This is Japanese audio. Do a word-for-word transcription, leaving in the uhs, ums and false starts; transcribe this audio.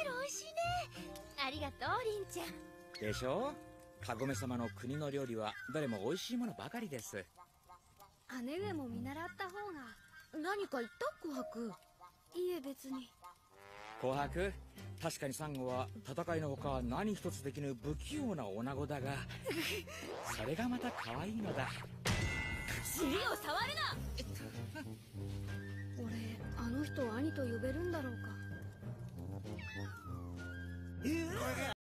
美味しいね。ありがとう、りんちゃん。 でしょう。かごめ様の国の料理はどれも美味しいものばかりです。 姉上も見習った方が。 何か言った琥珀？ いえ別に。 琥珀、確かにサンゴは戦いのほか何一つできぬ不器用な女子だがそれがまた可愛いのだ。 尻を触るな。 俺あの人を兄と呼べるんだろうか。